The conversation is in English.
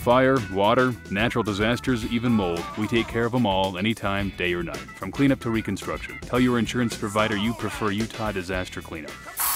fire, water, natural disasters, even mold, we take care of them all, anytime, day or night. From cleanup to reconstruction. Tell your insurance provider you prefer Utah Disaster Cleanup.